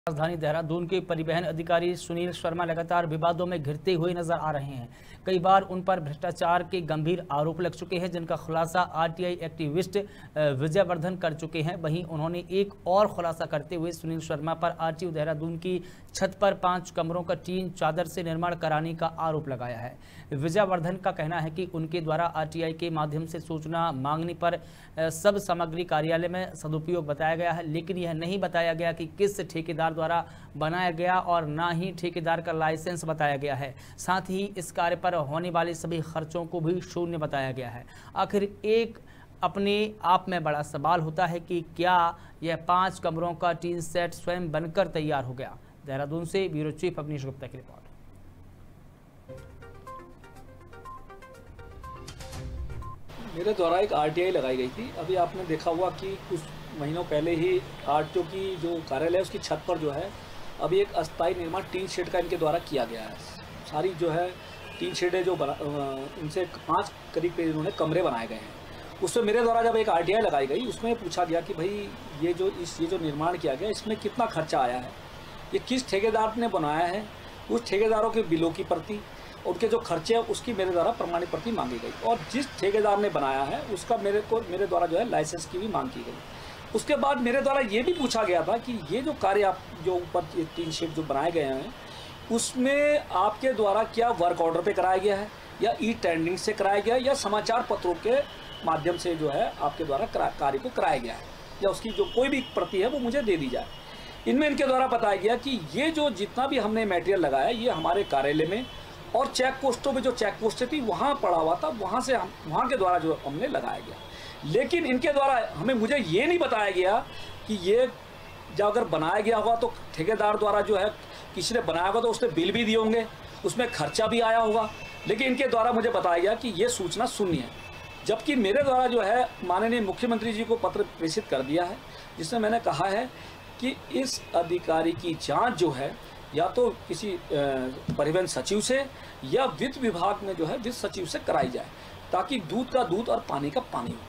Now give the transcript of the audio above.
राजधानी देहरादून के परिवहन अधिकारी सुनील शर्मा लगातार विवादों में घिरते हुए नजर आ रहे हैं। कई बार उन पर भ्रष्टाचार के गंभीर आरोप लग चुके हैं, जिनका खुलासा आरटीआई एक्टिविस्ट विजय वर्धन कर चुके हैं। वहीं उन्होंने एक और खुलासा करते हुए सुनील शर्मा पर आरटीओ देहरादून की छत पर 5 कमरों का टीन चादर से निर्माण कराने का आरोप लगाया है। विजय वर्धन का कहना है कि उनके द्वारा आरटीआई के माध्यम से सूचना मांगने पर सब सामग्री कार्यालय में सदुपयोग बताया गया है, लेकिन यह नहीं बताया गया कि किस ठेकेदार द्वारा बनाया गया और ना ही ठेकेदार का लाइसेंस बताया गया है। साथ ही इस कार्य पर होने वाले सभी खर्चों को भी शून्य बताया गया है। आखिर एक अपने आप में बड़ा सवाल होता है कि क्या यह 5 कमरों का टीन सेट स्वयं बनकर तैयार हो गया। देहरादून से ब्यूरो चीफ अवनीश गुप्ता की रिपोर्ट। मेरे द्वारा एक आरटीआई लगाई गई थी। अभी आपने देखा हुआ कि कुछ महीनों पहले ही आरटीओ की जो कार्यालय है उसकी छत पर जो है अभी एक अस्थायी निर्माण टीन शेड का इनके द्वारा किया गया है। सारी जो है टीन शेडें जो इनसे 5 करीब इन्होंने कमरे बनाए गए हैं। उसमें मेरे द्वारा जब एक आरटीआई लगाई गई उसमें पूछा गया कि भाई ये जो निर्माण किया गया इसमें कितना खर्चा आया है, ये किस ठेकेदार ने बनाया है, उस ठेकेदारों के बिलों की प्रति, उनके जो खर्चे हैं उसकी मेरे द्वारा प्रमाणित प्रति मांगी गई और जिस ठेकेदार ने बनाया है उसका मेरे द्वारा जो है लाइसेंस की भी मांग की गई। उसके बाद मेरे द्वारा ये भी पूछा गया था कि ये जो कार्य आप जो ऊपर ये 3 शेड जो बनाए गए हैं उसमें आपके द्वारा क्या वर्क ऑर्डर पे कराया गया है या ई टेंडरिंग से कराया गया है या समाचार पत्रों के माध्यम से जो है आपके द्वारा कार्य को कराया गया है, या उसकी जो कोई भी प्रति है वो मुझे दे दी जाए। इनमें इनके द्वारा बताया गया कि ये जो जितना भी हमने मटेरियल लगाया ये हमारे कार्यालय में और चेक पोस्टों में जो चेक पोस्टें थी वहाँ पड़ा हुआ था, वहाँ के द्वारा जो हमने लगाया गया। लेकिन इनके द्वारा मुझे ये नहीं बताया गया कि ये जब अगर बनाया गया होगा तो ठेकेदार द्वारा जो है किसी ने बनाया होगा तो उसने बिल भी दिए होंगे, उसमें खर्चा भी आया होगा। लेकिन इनके द्वारा मुझे बताया गया कि ये सूचना शून्य है, जबकि मेरे द्वारा जो है माननीय मुख्यमंत्री जी को पत्र प्रेषित कर दिया है जिसमें मैंने कहा है कि इस अधिकारी की जांच जो है या तो किसी परिवहन सचिव से या वित्त विभाग में जो है वित्त सचिव से कराई जाए ताकि दूध का दूध और पानी का पानी हो।